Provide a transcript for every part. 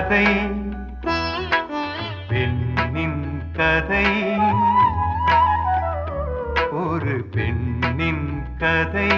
கதை பெண்ணின் கதை ஒரு பெண்ணின் கதை.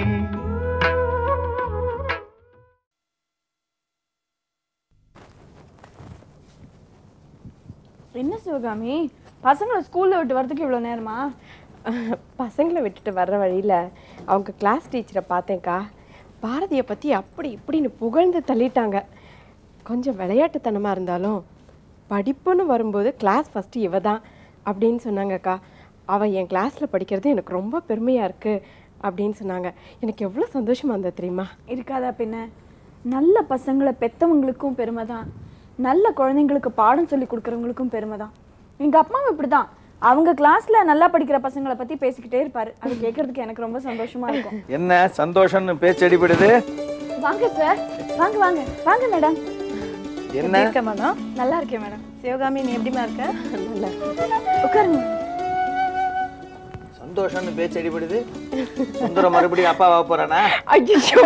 என்ன சிவகாமி, பசங்களை ஸ்கூல்ல விட்டு வரதுக்கு இவ்வளோ நேரமா? பசங்களை விட்டுட்டு வர்ற வழியில் அவங்க கிளாஸ் டீச்சரை பார்த்தேன்க்கா. பாரதியை பற்றி அப்படி இப்படின்னு புகழ்ந்து தள்ளிட்டாங்க. கொஞ்சம் விளையாட்டுத்தனமாக இருந்தாலும் படிப்புன்னு வரும்போது கிளாஸ் ஃபஸ்ட்டு இவ தான் அப்படின்னு சொன்னாங்கக்கா. அவள் என் கிளாஸில் படிக்கிறது எனக்கு ரொம்ப பெருமையாக இருக்குது அப்படின்னு சொன்னாங்க. எனக்கு எவ்வளோ சந்தோஷமாக இருந்தது தெரியுமா? இருக்காதா பின்ன. நல்ல பசங்களை பெற்றவங்களுக்கும் பெருமை தான், நல்ல குழந்தைங்களுக்கு பாடம் சொல்லி கொடுக்குறவங்களுக்கும் பெருமை தான். எங்கள் அப்பாவும் இப்படி தான். அவங்க கிளாஸ்ல நல்லா படிக்கிற பசங்களை பத்தி பேசிக்கிட்டே இருப்பாரு. அது கேட்கறதுக்கு எனக்கு ரொம்ப சந்தோஷமா இருக்கும். என்ன சந்தோஷம்னு பேச்சு அடிபடுது? வாங்க சார், வாங்க வாங்க வாங்க மேடம். என்ன இருக்க மேடம்? நல்லா இருக்கேன் மேடம். சிவகாமி, நீ எப்படிமா இருக்க? நல்லா உட்காருங்க. சந்தோஷம்னு பேச்சு அடிபடுது. சுந்தரம் மறுபடியும் அப்பா வா போறானா? ஐயோ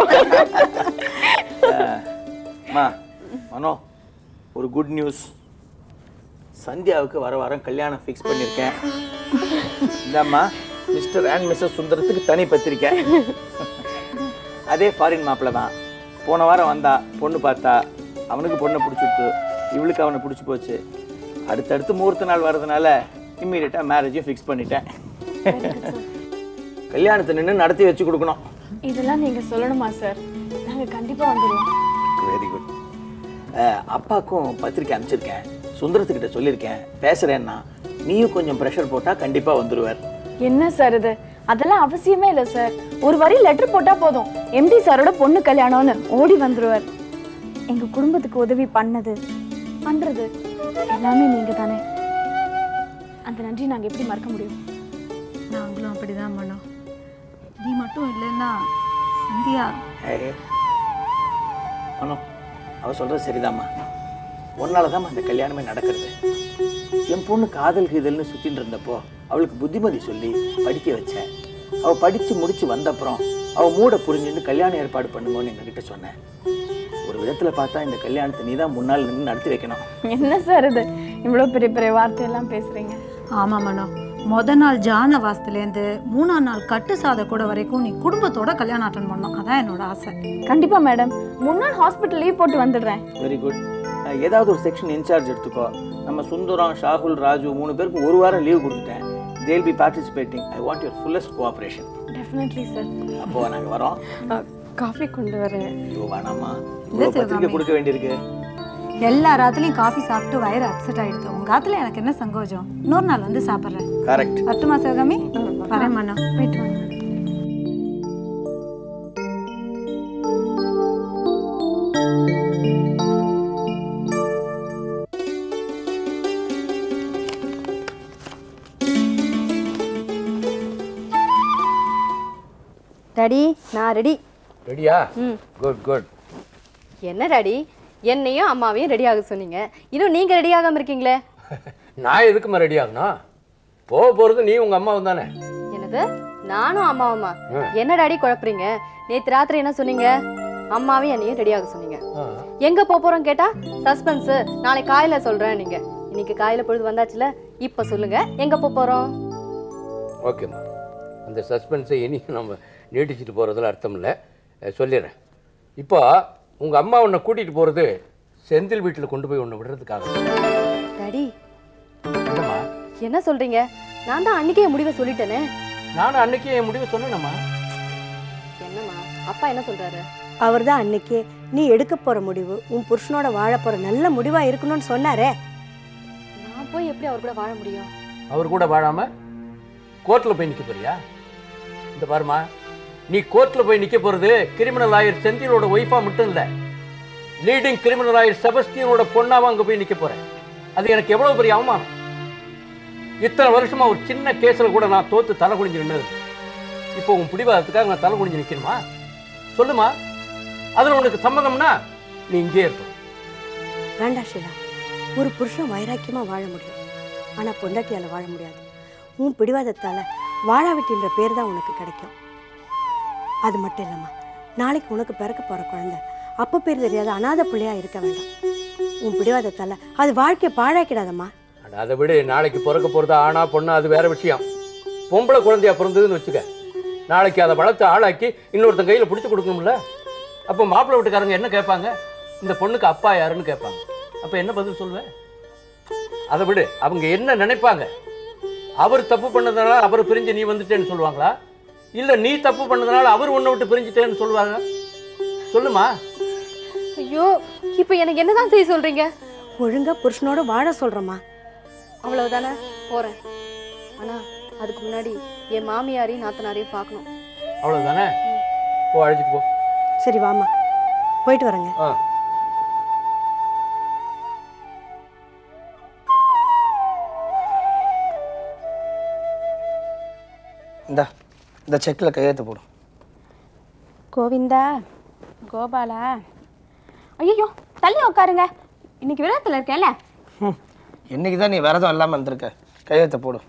மனோ, ஒரு குட் நியூஸ். சந்தியாவுக்கு வர வாரம் கல்யாணம் ஃபிக்ஸ் பண்ணியிருக்கேன். இந்தாம்மா, மிஸ்டர் அண்ட் மிஸ்ஸஸ் சுந்தரத்துக்கு தனி பத்திரிக்கை. அதே ஃபாரின் மாப்பிள்ள தான். போன வாரம் வந்தா, பொண்ணு பார்த்தா, அவனுக்கு பொண்ணை பிடிச்சிட்டு, இவளுக்கு அவனை பிடிச்சி போச்சு. அடுத்தடுத்து முகூர்த்த நாள் வர்றதுனால இம்மீடியட்டாக மேரேஜும் ஃபிக்ஸ் பண்ணிட்டேன். கல்யாணத்தை நின்று நடத்தி வச்சு கொடுக்கணும். இதெல்லாம் நீங்க சொல்லணுமா சார்? நாங்க கண்டிப்பா வந்துடுவோம். Very good. அப்பாவுக்கும் பத்திரிக்கை அனுப்பிச்சிருக்கேன். சுந்தரத்துக்கிட்ட சொல்லியிருக்கேன், பேசுறேன்னா நீயும் கொஞ்சம் ப்ரெஷர் போட்டா கண்டிப்பா வந்துடுவார். என்ன சார் இது? அதெல்லாம் அவசியமே இல்லை சார். ஒரு வரி லெட்டர் போட்டா போதும், எம்டி சாரோட பொண்ணு கல்யாணம்னு ஓடி வந்துருவார். எங்க குடும்பத்துக்கு உதவி பண்ணது பண்றது எல்லாமே நீங்க தானே. அந்த நன்றி நாங்க எப்படி மறக்க முடியும்? நாங்களும் அப்படிதான் பண்ணோம். நீ மட்டும் இல்லைன்னா சந்தியா. மனோ, அவ சொல்றது சரிதாம்மா. ஒன்னாலதான் அந்த கல்யாணமே நடக்கிறது. என் பொண்ணு காதல் கீதல்னு சுத்தின்னு இருந்தப்போ அவளுக்கு புத்திமதி சொல்லி படிக்க வச்சேன். அவ படிச்சு முடிச்சு வந்தப்புறம் அவ மூட புரிஞ்சுன்னு கல்யாணம் ஏற்பாடு பண்ணுங்கன்னு எங்ககிட்ட சொன்னேன். ஒரு விதத்துல பார்த்தா இந்த கல்யாணத்தை நீ தான் முன்னால் நின்று நடத்தி வைக்கணும். என்ன சார் இது, இவ்வளவு பெரிய பெரிய வார்த்தையெல்லாம் பேசுறீங்க? ஆமா மனோ, முத நாள் ஜான வாசத்துலேருந்து 3ஆம் நாள் கட்டு சாத கூட வரைக்கும் நீ குடும்பத்தோட கல்யாணம் அட்டன் பண்ணணும். அதான் என்னோட ஆசை. கண்டிப்பா மேடம். முன்னாள் ஹாஸ்பிட்டல் லீவ் போட்டு வந்துடுறேன். Very good. ஏதாவது ஒரு செக்ஷன் இன்சார்ஜ் எடுத்துக்கோ. நம்ம சுந்தரம், ஷாகுல், ராஜு 3 பேருக்கு ஒரு வாரம் லீவ் கொடுத்துட்டேன். they'll be participating. I want your fullest cooperation. Definitely sir. அப்போ நாங்க வரோம். காஃபி கொண்டு வரேன். ஐயோ வேணாமா, இவ்வளவு பத்திரிக்கை கொடுக்க வேண்டியிருக்கு. எல்லா ராத்திலையும் காஃபி சாப்பிட்டு வயிறு அப்செட் ஆயிடுது. உங்க ஆத்துல எனக்கு என்ன சங்கோஜம்? இன்னொரு நாள் வந்து சாப்பிட்றேன். கரெக்ட். பட்டுமா சிவகாமி? வரேன் மனோ. போயிட்டு வாங்க. டாடி, நான் ரெடி. ரெடியா? Good good. என்ன டாடி, என்னையும் அம்மாவையும் ரெடி ஆக சொன்னீங்க, இன்னும் நீங்க ரெடி ஆகாம இருக்கீங்களே? நான் எதுக்குமா ரெடி ஆகணும்? போக போறது நீ உங்க அம்மாவும் தானே. என்னது, நானும் அம்மாவுமா? என்ன டாடி குழப்பறீங்க? நேத்து ராத்திரி என்ன சொன்னீங்க? அம்மாவையும் என்னையும் ரெடி ஆக சொன்னீங்க. எங்க போறோம் கேட்டா சஸ்பென்ஸ், நாளை காலையில சொல்றேன். நீங்க இன்னைக்கு காலையில பொழுது வந்தாச்சுல, இப்ப சொல்லுங்க எங்க போறோம்? ஓகேம்மா, அந்த சஸ்பென்ஸை இனி நம்ம நீட்டிச்சுட்டு போகிறதுல அர்த்தம் இல்லை, சொல்லிடுறேன். இப்போ உங்கள் அம்மா உன்னை கூட்டிகிட்டு போகிறது செந்தில் வீட்டில் கொண்டு போய் உன்னை விடுறதுக்காக. டாடி, என்னம்மா என்ன சொல்கிறீங்க? நான் தான் அன்றைக்கே என் முடிவை சொல்லிட்டேனே. நானும் அன்றைக்கே என் முடிவை சொன்னேனம்மா. என்னம்மா, அப்பா என்ன சொல்கிறாரு? அவர் தான் அன்னைக்கே நீ எடுக்க போகிற முடிவு உன் புருஷனோட வாழ போகிற நல்ல முடிவாக இருக்கணும்னு சொன்னாரே. நான் போய் எப்படி அவர் கூட வாழ முடியும்? அவர் கூட வாழாமல் கோர்ட்டில் போய் நிற்க போறியா? இந்த பாருமா, நீ கோர்ட்டில் போய் நிற்க போகிறது கிரிமினல் லாயர் செந்திலோட ஒய்ஃபா மட்டும் இல்லை, லீடிங் கிரிமினல் லாயர் செபஸ்டியனோட பொண்ணாவா அங்கே போய் நிற்க போறேன். அது எனக்கு எவ்வளவு பெரிய அவமானம். இத்தனை வருஷமா ஒரு சின்ன கேஸில் கூட நான் தோத்து தலை குனிஞ்சு நின்னது. இப்போ உன் பிடிவாதத்துக்காக நான் தலை குனிஞ்சு நிற்கணுமா? சொல்லுமா, அதில் உனக்கு சம்மதம்னா நீ இங்கே இருக்கும். வேண்டாம் ஷீலா, ஒரு புருஷன் வைராக்கியமாக வாழ முடியும், ஆனால் பொண்டாட்டியால் வாழ முடியாது. உன் பிடிவாதத்தால் வாழாவிட்டின்ற பேர் தான் உனக்கு கிடைக்கும். அது மட்டும் இல்லைம்மா, நாளைக்கு உனக்கு பிறக்க போகிற குழந்தை அப்போ பேர் தெரியாத அநாத பிள்ளையாக இருக்க வேண்டாம். உன் பிடிவாதத்தால அது வாழ்க்கையை பாழாக்கிடாதம்மா. அதை விட நாளைக்கு பிறக்க போகிறது ஆனா பொண்ணா அது வேற விஷயம். பொம்பளை குழந்தையா பிறந்ததுன்னு வச்சுக்க, நாளைக்கு அதை வளர்த்து ஆளாக்கி இன்னொருத்தன் கையில் பிடிச்சி கொடுக்கணும்ல. அப்போ மாப்பிள்ளை வீட்டுக்காரங்க என்ன கேட்பாங்க? இந்த பொண்ணுக்கு அப்பா யாருன்னு கேட்பாங்க. அப்போ என்ன பதில் சொல்லுவேன்? அதை விடு, அவங்க என்ன நினைப்பாங்க? அவர் தப்பு பண்ணதுனால அவர் பிரிஞ்சு நீ வந்துட்டேன்னு சொல்லுவாங்களா, இல்லை நீ தப்பு பண்ணதுனால அவர் உன்னை விட்டு பிரிஞ்சுட்டேன்னு சொல்லுவாங்க? சொல்லுமா. ஐயோ, இப்போ எனக்கு என்னதான் செய்ய சொல்றீங்க? ஒழுங்கா புருஷனோட வாழ சொல்றமா. அவ்வளவுதானே, போறேன். ஆனா அதுக்கு முன்னாடி என் மாமியாரையும் நாத்தனாரையும் பார்க்கணும். அவ்வளவுதானே, போ, அழைச்சிட்டு போ. சரி வாமா, போயிட்டு வரேங்க. இந்த செக்கில் கையெழுத்து போடும். கோவிந்தா, கோபாலா. ஐயோ, தள்ளி உட்காருங்க, இன்னைக்கு விரதத்தில் இருக்கேன்ல. இன்னைக்கு தான் நீ விரதம் இல்லாமல் இருந்திருக்க. கையெழுத்து போடும்.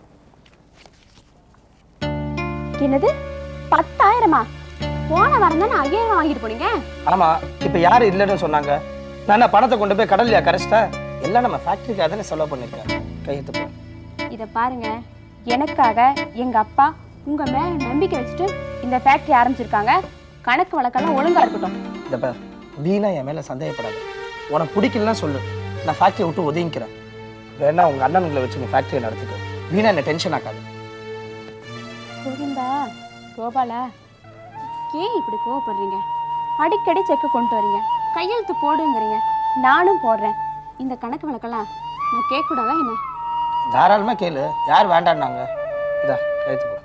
என்னது 10,000மா? போன வாரம் தானே 5,000 வாங்கிட்டு போனீங்க. ஆமாம், இப்போ யாரும் இல்லைன்னு சொன்னாங்க. நான் பணத்தை கொண்டு போய் கடல்லையா கரைச்சிட்டேன்? எல்லாம் நம்ம ஃபேக்ட்ரிக்காக தானே செலவு பண்ணியிருக்கேன். கையெழுத்து போடும். இதை பாருங்க, எனக்காக எங்கள் அப்பா உங்கள் மேலே நம்பிக்கை வச்சுட்டு இந்த ஃபேக்ட்ரி ஆரம்பிச்சிருக்காங்க. கணக்கு வழக்கெல்லாம் ஒழுங்காக இருக்கட்டும். இந்த பேர் வீணா என் மேலே சந்தேகப்படாது. உனக்கு பிடிக்கலன்னா சொல்லு, நான் ஃபேக்ட்ரியை விட்டு ஒதுங்கிக்கிறேன். வேணா உங்கள் அண்ணனுங்களை வச்சு நீ ஃபேக்ட்ரியை நடத்திக்கோ. வீணா என்ன டென்ஷன் ஆக்காது. கோவிந்தா, கோபாலா, ஏன் இப்படி கோவப்படுறீங்க? அடிக்கடி செக்கு கொண்டு வரீங்க, கையெழுத்து போடுங்கிறீங்க, நானும் போடுறேன். இந்த கணக்கு வழக்கெல்லாம் நான் கேட்கக்கூடாதா என்ன? தாராளமாக கேளு, யார் வேண்டான்னாங்க? இதா கையெழுத்து போடு.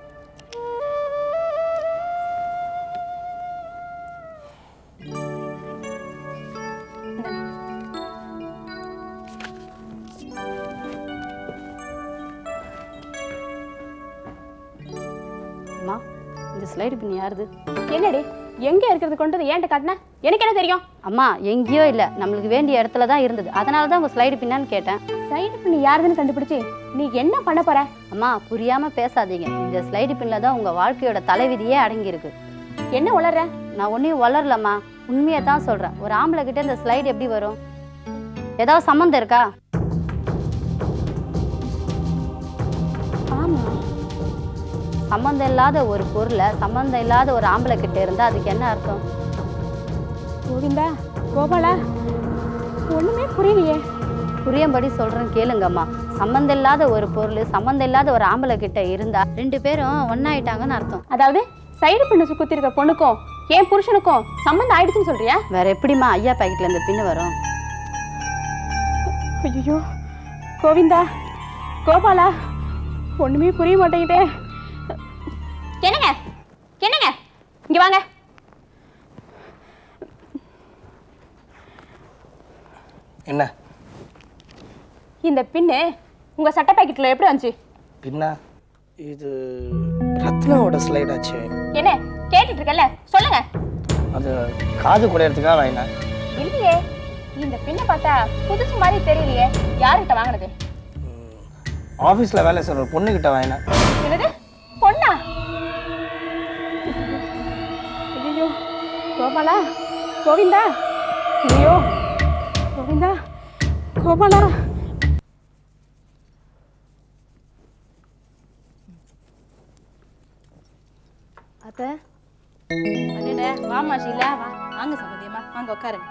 இந்த ஸ்லைடு பின் யாருது? என்னடி எங்கே இருக்கிறது கொண்டு ஏன்ட்ட காட்டின? எனக்கு என்ன தெரியும்? அம்மா, எங்கேயோ இல்லை, நம்மளுக்கு வேண்டிய இடத்துல தான் இருந்தது. அதனால தான் உங்கள் ஸ்லைடு பின்னான்னு கேட்டேன். ஸ்லைடு பின் யாருதுன்னு கண்டுபிடிச்சி நீ என்ன பண்ண போற? அம்மா, புரியாமல் பேசாதீங்க. இந்த ஸ்லைடு பின்னில் தான் உங்கள் வாழ்க்கையோட தலைவிதியே அடங்கியிருக்கு. என்ன வளர்ற? நான் ஒன்றையும் வளரலம்மா, உண்மையை தான் சொல்கிறேன். ஒரு ஆம்பளை கிட்ட இந்த ஸ்லைடு எப்படி வரும்? ஏதாவது சம்மந்தம் இருக்கா? சம்மந்தம் இல்லாத ஒரு பொருளை சம்மந்தம் இல்லாத ஒரு ஆம்பளை கிட்ட இருந்தால் அதுக்கு என்ன அர்த்தம்? கோவிந்தா, கோபாலா, ஒண்ணுமே புரியலையே. புரியும்படி சொல்கிறேன் கேளுங்கம்மா. சம்மந்தம் இல்லாத ஒரு பொருள் சம்மந்தம் இல்லாத ஒரு ஆம்பளை கிட்ட இருந்தா 2 பேரும் ஒன்னாயிட்டாங்கன்னு அர்த்தம். அதாவது சைடு பின்னு சுத்தி இருக்க பொண்ணுக்கும் என் புருஷனுக்கும் சம்மந்தம் ஆயிடுச்சுன்னு சொல்றியா? வேற எப்படிமா ஐயா பாக்கெட்ல இந்த பின்னு வரும்? ஐயோ, கோவிந்தா, கோபாலா, ஒண்ணுமே புரிய மாட்டேங்குதே. என்னங்க என்னங்க, இங்க வாங்க. என்ன இந்த பின்னு உங்க சட்டை பாக்கெட்ல எப்படி வந்துச்சு? பின்னா இது ரத்னாவோட ஸ்லைட் ஆச்சு. என்ன கேட்டுட்டு இருக்கல, சொல்லுங்க. அது காது குடையறதுக்காக வாங்கினேன். இல்லையே, இந்த பின்னை பார்த்தா புதுசு மாதிரி தெரியலையே. யார்கிட்ட வாங்கினது? ஆஃபீஸில் வேலை செய்கிற ஒரு பொண்ணுக்கிட்ட வாங்கினேன். என்னது, பொண்ணா? ஐயோ, கோபாலா, கோவிந்தா, ஐயோ கோவிந்தா, கோபாலா. அத்தை, வாமா ஷீலா, வாங்க சம்பந்தியம்மா, வாங்க உட்காருங்க.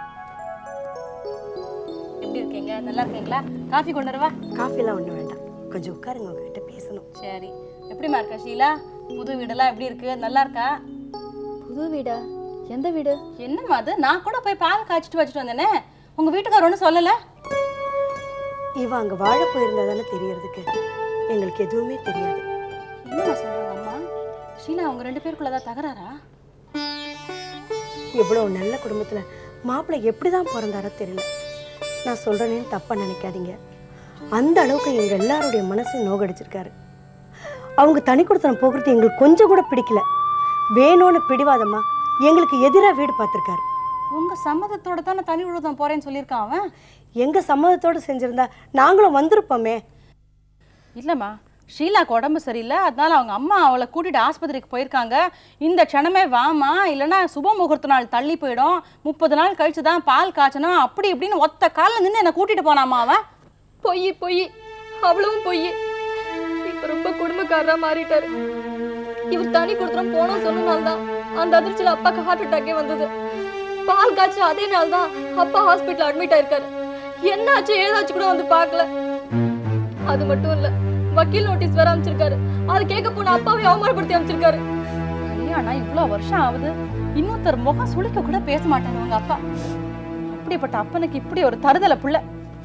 எப்படி இருக்கீங்க? நல்லா இருக்கீங்களா? காஃபி கொண்டு வரவா? காஃபிலாம் ஒன்றும் வேண்டாம், கொஞ்சம் உட்காருங்க, உங்ககிட்ட பேசணும். சரி, எப்படிமா இருக்கா ஷீலா? புது வீடெல்லாம் எப்படி இருக்கு? நல்லா இருக்கா? புது வீடா? எந்த வீடு? என்னம்மா அது? நான் கூட போய் பால் காய்ச்சிட்டு வச்சுட்டு வந்தேனே, உங்க வீட்டுக்காரர் ஒன்றும் சொல்லல? இவ அங்கே வாழ போயிருந்தா தானே தெரியறதுக்கு, எங்களுக்கு எதுவுமே தெரியாது. என்னம்மா சொல்றாங்க அம்மா? ஷீலா, அவங்க 2 பேருக்குள்ளதான் தகராறா? இவ்வளோ நல்ல குடும்பத்தில் மாப்பிள்ளை எப்படி தான் பிறந்தாரோ தெரியல. நான் சொல்கிறேன்னு தப்பாக நினைக்காதீங்க. அந்த அளவுக்கு எங்கள் எல்லாருடைய மனசையும் நோகடிச்சிருக்காரு. அவங்க தனி கொடுத்தனம் போகிறது எங்களுக்கு கொஞ்சம் கூட பிடிக்கல. வேணும்னு பிடிவாதமா எங்களுக்கு எதிராக வீடு பார்த்துருக்காரு. உங்கள் சம்மதத்தோட தானே தனி விழுதம் போகிறேன்னு சொல்லியிருக்கான் அவன். எங்கள் சம்மதத்தோடு செஞ்சுருந்தா நாங்களும் வந்திருப்போமே. இல்லைம்மா, ஷீலாக்கு உடம்பு சரியில்லை, அதனால அவங்க அம்மா அவளை கூட்டிட்டு ஆஸ்பத்திரிக்கு போயிருக்காங்க. இந்த க்ஷணமே வாமா, இல்லைன்னா சுப முகூர்த்த நாள் தள்ளி போயிடும், 30 நாள் கழிச்சு தான் பால் காய்ச்சணும், அப்படி இப்படின்னு ஒத்த காலில் நின்று என்னை கூட்டிட்டு போனாமா அவன். பொய் பொய், அவ்வளவும் பொய். இப்ப ரொம்ப குடும்பக்காரரா மாறிட்டாரு. இவர் தனி கொடுத்துரும் போனோம் சொன்னனால்தான் அந்த அதிர்ச்சியில அப்பாக்கு ஹார்ட் அட்டாக்கே வந்தது. பால் காய்ச்ச அதே நாள் தான் அப்பா ஹாஸ்பிட்டல் அட்மிட் ஆயிருக்காரு. என்னாச்சு ஏதாச்சும் கூட வந்து பார்க்கல. அது மட்டும் இல்ல, வக்கீல் நோட்டீஸ் வேற அமைச்சிருக்காரு. அது கேட்க போன அப்பாவை அவமானப்படுத்தி அமைச்சிருக்காரு. கல்யாணம் இவ்வளவு வருஷம் ஆகுது, இன்னொருத்தர் முகம் சுளிக்க கூட பேச மாட்டாரு உங்க அப்பா. அப்படிப்பட்ட அப்பனுக்கு இப்படி ஒரு தருதலை புள்ள.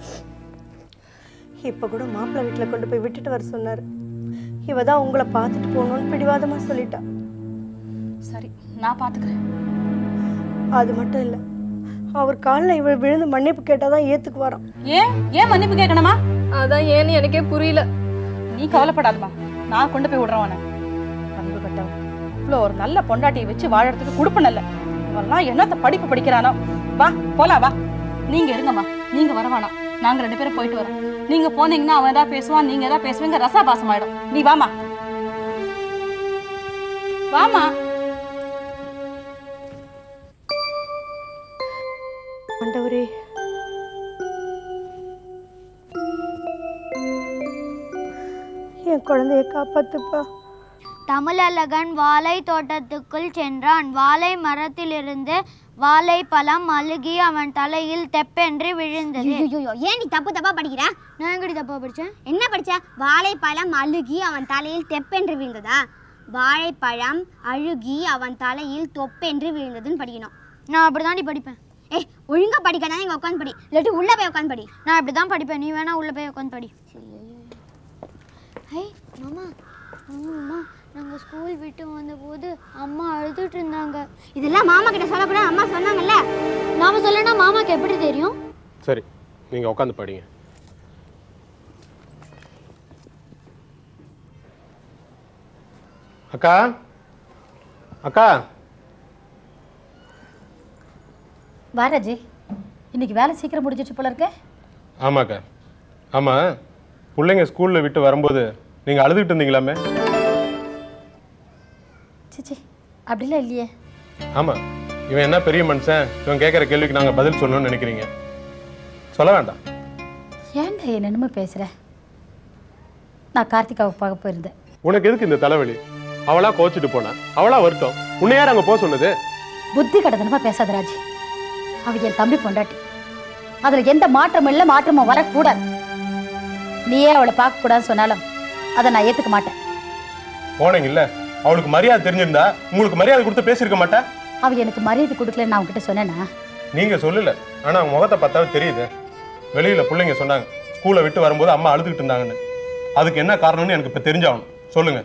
இப்ப கூட மாப்பிள்ளை வீட்டுல கொண்டு போய் விட்டுட்டு வர சொன்னாரு. இவதான் உங்களை பார்த்துட்டு போகணும்னு பிடிவாதமா சொல்லிட்டா. சரி, நான் பாத்துக்கிறேன். அது மட்டும் இல்ல, அவர் காலில் இவள் விழுந்து மன்னிப்பு கேட்டாதான் ஏத்துக்கு வரோம். ஏன் மன்னிப்பு கேட்கணுமா? அதான் ஏன்னு எனக்கே புரியல. நீ கவலைப்படாதமா, நான் கொண்டு போய் விடுறவன. பண்பு கட்டவன் இவ்வளோ ஒரு நல்ல பொண்டாட்டியை வச்சு வாழறதுக்கு கொடுப்பு நல்ல. இவெல்லாம் என்னத்த படிப்பு படிக்கிறானோ. வா போலாம், வா. நீங்க இருங்கம்மா, நீங்க வரவானா, நாங்க 2 பேரும் போயிட்டு வரோம். நீங்க போனீங்கன்னா அவன் ஏதாவது பேசுவான், நீங்க ஏதாவது பேசுவீங்க, ரசாபாசம் ஆயிடும். நீ வாமா, வாமா. ஆண்டவரே, என் குழந்தைய காப்பாத்துப்பா. தமிழழகன் வாழை தோட்டத்துக்குள் சென்றான். வாழை மரத்திலிருந்து வாழைப்பழம் அழுகி அவன் தலையில் தெப்பென்று விழுந்தது. ஏன் நீ தப்பு தப்பா படிக்கிற? நான் எங்கடி தப்பா படிச்சேன்? என்ன படிச்ச? வாழைப்பழம் அழுகி அவன் தலையில் தெப்பென்று விழுந்ததா? வாழைப்பழம் அழுகி அவன் தலையில் தொப்பென்று விழுந்ததுன்னு படிக்கணும். நான் அப்படிதாண்டி படிப்பேன். ஒழுங்கா படிக்கணும், இங்க உட்காந்து படி, இல்லாட்டி உள்ள போய் உட்காந்து படி. நான் அப்படிதான் படிப்பேன், நீ வேணா உள்ள போய் உட்காந்து படி. ஹே மாமா, அம்மா நாங்கள் ஸ்கூல் விட்டு வந்தபோது அம்மா அழுதுட்டு இருந்தாங்க. இதெல்லாம் மாமா கிட்ட சொல்லக்கூடாது, அம்மா சொன்னாங்கல்ல. நாம சொல்லனா மாமாக்கு எப்படி தெரியும்? சரி, நீங்கள் உட்காந்து படிங்க. அக்கா, அக்கா. வாராஜி, இன்னைக்கு வேலை சீக்கிரம் முடிஞ்சிச்சு போல இருக்க. ஆமாக்கா. ஆமாம், பிள்ளைங்க ஸ்கூலில் விட்டு வரும்போது நீங்கள் அழுதுகிட்டு இருந்தீங்களாமே? சிச்சி, அப்படிலாம் இல்லையே. ஆமாம், இவன் என்ன பெரிய மனுஷன், இவன் கேட்குற கேள்விக்கு நாங்கள் பதில் சொல்லணும்னு நினைக்கிறீங்க. சொல்ல வேண்டாம். ஏன்டா என்னென்னமோ பேசுகிற? நான் கார்த்திகாவை பார்க்க போயிருந்தேன். உனக்கு எதுக்கு இந்த தலைவலி? அவளா கோச்சிட்டு போனா, அவளா வரட்டும். உன்னை யார் அங்கே போக சொன்னது? புத்தி கடத்தனமா பேசாத ராஜி. அவ என் தம்பி பொண்டாட்டி, அதுல எந்த மாற்றமும் இல்லை, மாற்றமும் வரக்கூடாது. நீயே அவளை பார்க்க கூடாதுன்னு சொன்னாலும் அதை நான் ஏத்துக்க மாட்டேன். போனீங்கல்ல, அவளுக்கு மரியாதை தெரிஞ்சிருந்தா உங்களுக்கு மரியாதை கொடுத்து பேசியிருக்க மாட்டேன். அவ எனக்கு மரியாதை கொடுக்கலன்னு நான் உங்ககிட்ட சொன்னேன்னா? நீங்க சொல்லல, ஆனா அவங்க முகத்தை பார்த்தாவே தெரியுது. வெளியில பிள்ளைங்க சொன்னாங்க ஸ்கூலை விட்டு வரும்போது அம்மா அழுதுகிட்டு இருந்தாங்கன்னு. அதுக்கு என்ன காரணம்னு எனக்கு இப்ப தெரிஞ்சாகணும். சொல்லுங்க.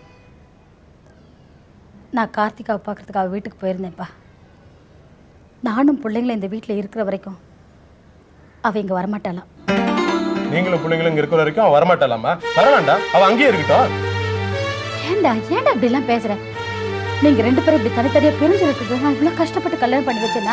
நான் கார்த்திகாவை பார்க்கறதுக்கு அவள் வீட்டுக்கு போயிருந்தேன்ப்பா. நானும் பிள்ளைங்களும் இந்த வீட்டில் இருக்கிற வரைக்கும் அவள் இங்கே வரமாட்டாளாம். நீங்களும் பிள்ளைங்களும் இங்கே இருக்கிற வரைக்கும் அவள் வரமாட்டாளாமா? வர வேண்டாம், அவள் அங்கேயே இருக்கட்டும். ஏண்டா ஏண்டா இப்படிலாம் பேசுற? நீங்கள் 2 பேரும் இப்படி தனித்தனியாக பிரிஞ்சு இருக்குது. நான் இவ்வளோ கஷ்டப்பட்டு கல்யாணம் பண்ணி வச்சேன்னா?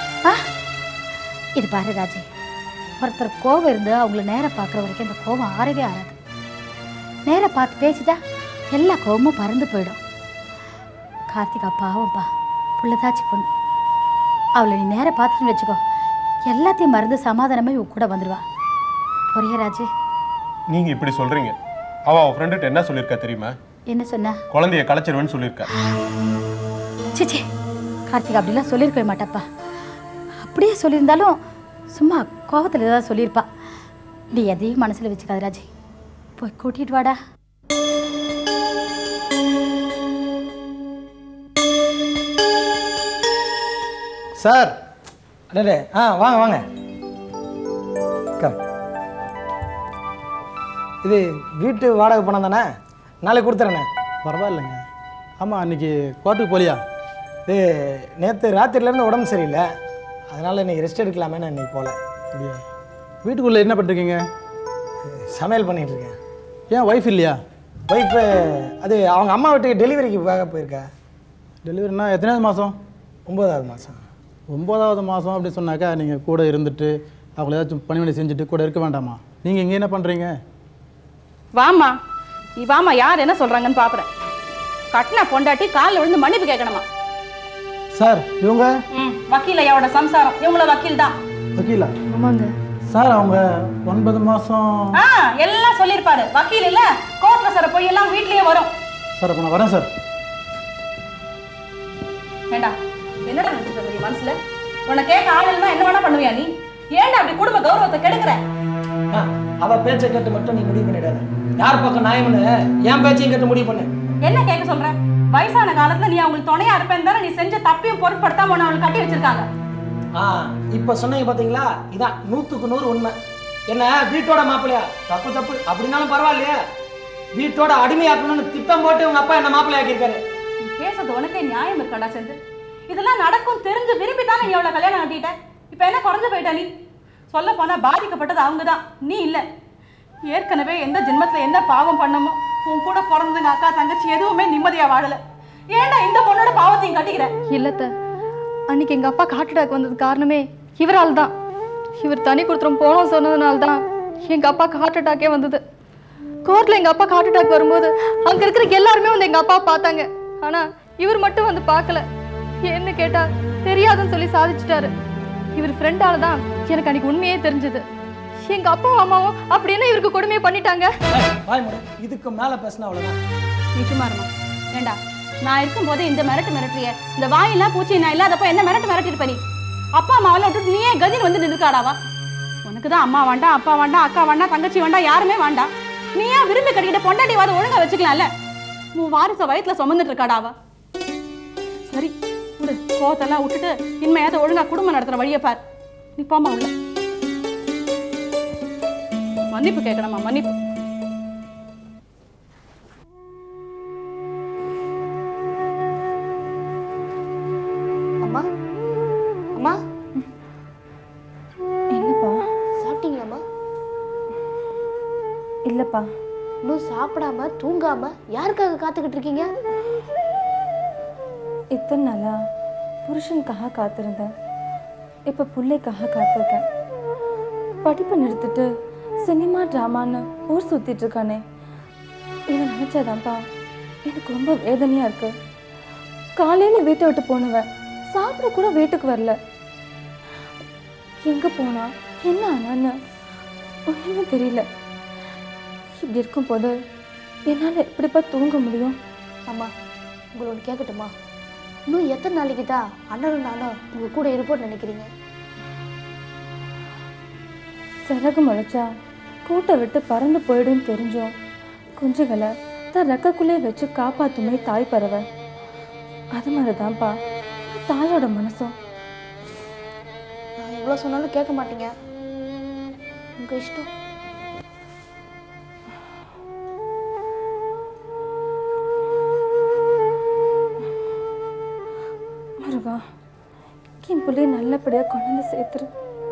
இது பாரு ராஜி, ஒருத்தர் கோபம் இருந்து அவங்கள நேராக பார்க்குற வரைக்கும் இந்த கோபம் ஆறவே ஆறாது. நேராக பார்த்து பேசிட்டா எல்லா கோபமும் பறந்து போயிடும். கார்த்திகா பாவம்ப்பா, புள்ளதாச்சு பொண்ணு. அவளை நீ நேராக பார்த்துட்டு வச்சுக்கோ, எல்லாத்தையும் மறந்து சமாதானமே உன் கூட வந்துடுவா. புரிய ராஜி? நீங்க இப்படி சொல்றீங்க. அவள் ஃப்ரெண்டுகிட்ட என்ன சொல்லியிருக்கா தெரியுமா? என்ன சொன்ன? குழந்தைய கலைச்சிருவேன்னு சொல்லியிருக்கா. சிச்சி, கார்த்திகா அப்படிலாம் சொல்லியிருக்கவே மாட்டாப்பா. அப்படியே சொல்லியிருந்தாலும் சும்மா கோபத்தில் ஏதாவது சொல்லியிருப்பா. நீ எதையும் மனசில் வச்சுக்காத ராஜி, போய் கூட்டிட்டு வாடா. சார், அடே வாங்க வாங்க. இது வீட்டு வாடகை பணம் தானே? நாளைக்கு கொடுத்துறேண்ணே. பரவாயில்லைங்க. ஆமாம், அன்றைக்கி கோர்ட்டுக்கு போலியா? இது நேற்று ராத்திரிலேருந்து உடம்பு சரியில்லை, அதனால் இன்றைக்கி ரெஸ்ட் எடுக்கலாமே. நான் இன்றைக்கி போகல. அப்படியா? வீட்டுக்குள்ளே என்ன பண்ணிருக்கீங்க? சமையல் பண்ணிகிட்ருக்கேன். ஏன் ஒய்ஃப் இல்லையா? ஒய்ஃபு அது அவங்க அம்மா வீட்டுக்கு டெலிவரிக்கு போயிருக்கா. டெலிவரினா எத்தனாவது மாதம்? 9வது மாதம். 9வது மாதம் அப்படி சொன்னாக்கா நீங்கள் கூட இருந்துட்டு அவங்கள ஏதாச்சும் பணிவிடை செஞ்சுட்டு கூட இருக்க வேண்டாமா? நீங்கள் இங்கே என்ன பண்ணுறீங்க? வாமா, இவாமா யார் என்ன சொல்றாங்கன்னு பாக்குறேன். கட்டின பொண்டாட்டி காலில் விழுந்து மன்னிப்பு கேட்கணுமா? சார் இவங்க வக்கீல் ஐயாவோட சம்சாரம். இவங்கள வக்கீல் தான். வக்கீலா? ஆமாங்க சார். அவங்க 9 மாசம் எல்லாம் சொல்லியிருப்பாரு. வக்கீல் இல்ல கோர்ட்ல சார் போய் எல்லாம் வீட்லயே வரும். சார் அப்ப நான் வரேன் சார். ஏண்டா என்னடா நினைச்சிட்டு நீ மனசுல? உன்னை கேட்க ஆள் இல்லைன்னா என்ன வேணா பண்ணுவியா நீ? ஏன்டா அப்படி குடும்ப கௌரவத்தை கெடுக்கிற? அவ பேச்சை கேட்டு மட்டும் நீ முடிவு பண்ணிடாத. யார் பக்கம் நியாயம்னு என் பேச்சையும் கேட்டு முடிவு பண்ணு. என்ன கேட்க சொல்ற? வயசான காலத்துல நீ அவங்களுக்கு துணையா இருப்பேன்னு தானே நீ செஞ்ச தப்பையும் பொருட்படுத்தாம உன்னை அவங்களுக்கு கட்டி வச்சிருக்காங்க. இப்ப சொன்னீங்க பாத்தீங்களா, இதான் 100க்கு 100 உண்மை. என்ன வீட்டோட மாப்பிள்ளையா? தப்பு தப்பு அப்படின்னாலும் பரவாயில்லையே, வீட்டோட அடிமையாக்கணும்னு திட்டம் போட்டு உங்க அப்பா என்ன மாப்பிள்ளை ஆக்கியிருக்காரு. நீ பேசுறது உனக்கே நியாயம் இருக்காடா செந்து? இதெல்லாம் நடக்கும் தெரிஞ்சு விரும்பி தானே நீ அவளை கல்யாணம் கட்டிட்ட. இப்ப என்ன குறைஞ்சு போயிட்ட நீ? சொல்ல போனா பாதிக்கப்பட்டது அவங்கதான், நீ இல்ல. ஏற்கனவே எந்த ஜென்மத்துல என்ன பாவம் பண்ணமோ உன் கூட பிறந்ததுங்க அக்கா தங்கச்சி எதுவுமே நிம்மதியா வாழல. ஏன்டா இந்த பொண்ணோட பாவத்தையும் கட்டிக்கிற? இல்லத்த, அன்னைக்கு எங்க அப்பா ஹார்ட் அட்டாக் வந்தது காரணமே இவரால் தான். இவர் தனி கொடுத்துரும் போனோம் சொன்னதுனால தான் எங்க அப்பாவுக்கு ஹார்ட் அட்டாக்கே வந்தது. கோர்ட்ல எங்க அப்பா ஹார்ட் அட்டாக் வரும்போது அங்க இருக்கிற எல்லாருமே வந்து எங்க அப்பா பார்த்தாங்க. ஆனா இவர் மட்டும் வந்து பார்க்கல. என்ன கேட்டா தெரியாதுன்னு சொல்லி சாதிச்சுட்டாரு. இவர் ஃப்ரெண்டால தான் எனக்கு அன்னைக்கு உண்மையே தெரிஞ்சது. எங்க அப்பாவும் அம்மாவும் அப்படின்னு இவருக்கு கொடுமையை பண்ணிட்டாங்க. இதுக்கு மேல பேசினா அவ்வளவுதான். நிச்சயமா இருமா. ஏண்டா நான் இருக்கும் போதே இந்த மிரட்டிய இந்த வாயெல்லாம் பூச்சி நான் இல்லாதப்ப என்ன மிரட்டிருப்ப நீ? அப்பா அம்மாவெல்லாம் விட்டுட்டு நீயே கதின்னு வந்து நின்றுக்காடாவா? உனக்குதான் அம்மா வேண்டாம், அப்பா வேண்டாம், அக்கா வேண்டாம், தங்கச்சி வேண்டாம், யாருமே வேண்டாம். நீயா விரும்பி கட்டிக்கிட்ட பொண்டாட்டிவாத ஒழுங்கா வச்சுக்கலாம்ல. உன் வாரிச வயிற்றுல சுமந்துட்டு இருக்காடாவா? சரி விடு, கோவத்தெல்லாம் விட்டுட்டு இனிமையாத ஒழுங்கா குடும்பம் நடத்துற வழியை பார். நீ போமா உள்ள. மன்னிப்பு கேட்கணுமா? மன்னிப்பு. அம்மா அம்மா என்னப்பா? சாப்பிட்டீங்களாம்மா? இல்லப்பா. இன்னும் சாப்பிடாம தூங்காம யாருக்காக காத்துக்கிட்டு இருக்கீங்க? இத்தனை நாளா புருஷனுக்காக காத்திருந்தேன். இப்போ பிள்ளைக்காக காத்திருக்கேன். படிப்பை நிறுத்திட்டு சினிமா ட்ராமான்னு ஊர் சுற்றிட்டு இருக்கானே, இதை நினச்சாதான்ப்பா எனக்கு ரொம்ப வேதனையாக இருக்கு. காலையில் வீட்டை விட்டு போனவன் சாப்பிட கூட வீட்டுக்கு வரல. எங்கே போனா என்ன ஆனான்னு ஒன்றுமே தெரியல. இப்படி இருக்கும்போது என்னால் எப்படிப்பா தூங்க முடியும்? அம்மா உங்களோட கேட்கட்டுமா? இன்னும் எத்தனை நாளைக்கு தான் அண்ணனும் நானும் உங்கள் கூட இருப்போம்னு நினைக்கிறீங்க? சிறகு முளைச்சா கூட்டை விட்டு பறந்து போயிடும் தெரிஞ்சோம் குஞ்சுகளை தான் ரெக்கக்குள்ளே வச்சு காப்பாற்றுமே தாய் பறவை. அது மாதிரி தான்ப்பா தாயோட மனசும். நான் எவ்வளோ சொன்னாலும் கேட்க மாட்டீங்க. உங்கள் இஷ்டம். முருகா, என் பிள்ளைய நல்லபடியாக கொண்டு வந்து சேர்த்துரு.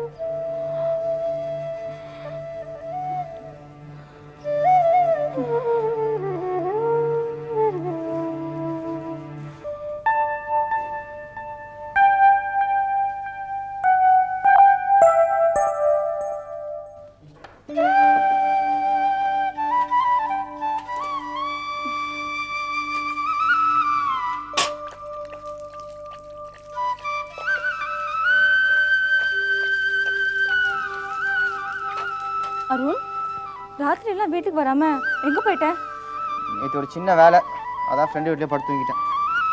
அருண், ராத்திரியெல்லாம் வீட்டுக்கு வராமல் எங்கே போயிட்டேன்? நேற்று ஒரு சின்ன வேலை, அதான் ஃப்ரெண்டு வீட்டிலே படுத்து தூங்கிட்டேன்.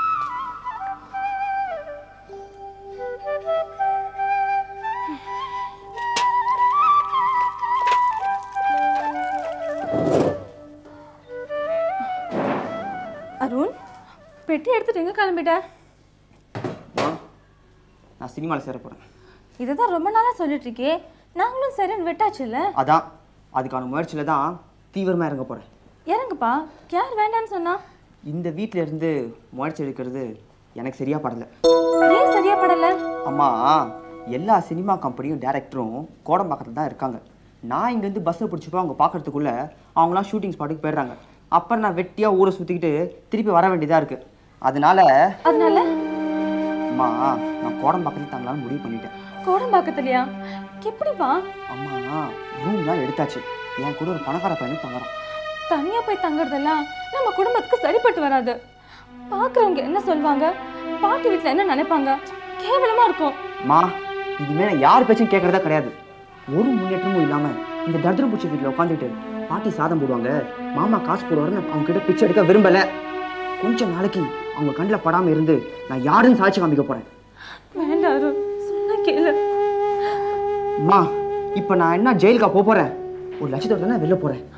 அருண், பெட்டி எடுத்துட்டு எங்கே கிளம்பிட்டேன்? நான் சினிமாவில் சேர போகிறேன். இதை தான் ரொம்ப நாளாக சொல்லிட்டு இருக்கே. நாங்களும் சரின்னு விட்டாச்சு இல்லை? அதான் அதுக்கான முயற்சியில் தான் தீவிரமாக இறங்க போகிறேன். இறங்குப்பா. யார் வேண்டான்னு சொன்னா? இந்த வீட்டில் இருந்து முயற்சி எடுக்கிறது எனக்கு சரியாக படலை. ஏன் சரியா படலை? அம்மா, எல்லா சினிமா கம்பெனியும் டேரக்டரும் கோடம்பாக்கத்தில் தான் இருக்காங்க. நான் இங்கேருந்து பஸ்ஸை பிடிச்சிப்போ அவங்க பார்க்கறதுக்குள்ளே அவங்களாம் ஷூட்டிங் ஸ்பாட்டுக்கு போயிடுறாங்க. அப்புறம் நான் வெட்டியாக ஊரை சுற்றிக்கிட்டு திருப்பி வர வேண்டியதாக இருக்குது. அதனால அம்மா, நான் கோடம்பாக்கத்தில் தங்கலான்னு முடிவு பண்ணிட்டேன். கோடம்பாக்கத்துலையா? எப்படிப்பா? அம்மா, ரூம்லாம் எடுத்தாச்சு. என் கூட ஒரு பணக்கார பையனும் தங்குறான். தனியா போய் தங்குறதெல்லாம் நம்ம குடும்பத்துக்கு சரிப்பட்டு வராது. பாக்குறவங்க என்ன சொல்வாங்க, பாட்டி வீட்டுல என்ன நினைப்பாங்க, கேவலமா இருக்கும். மா இனிமே நான் யார் பேச்சும் கேட்கறதா கிடையாது. ஒரு முன்னேற்றமும் இல்லாம இந்த தர்தரம் பூச்சி வீட்டில் உட்காந்துட்டு பாட்டி சாதம் போடுவாங்க, மாமா காசு போடுவாருன்னு அவங்க கிட்ட பிச்சை எடுக்க விரும்பல. கொஞ்சம் நாளைக்கு அவங்க கண்ணில் படாம இருந்து நான் யாருன்னு சாட்சி காமிக்க போறேன். வேண்டாம், சொன்னா கேளு. அம்மா இப்ப நான் என்ன ஜெயிலுக்கா போறேன்? ஒரு லட்சத்தோட தானே வெளில போறேன்.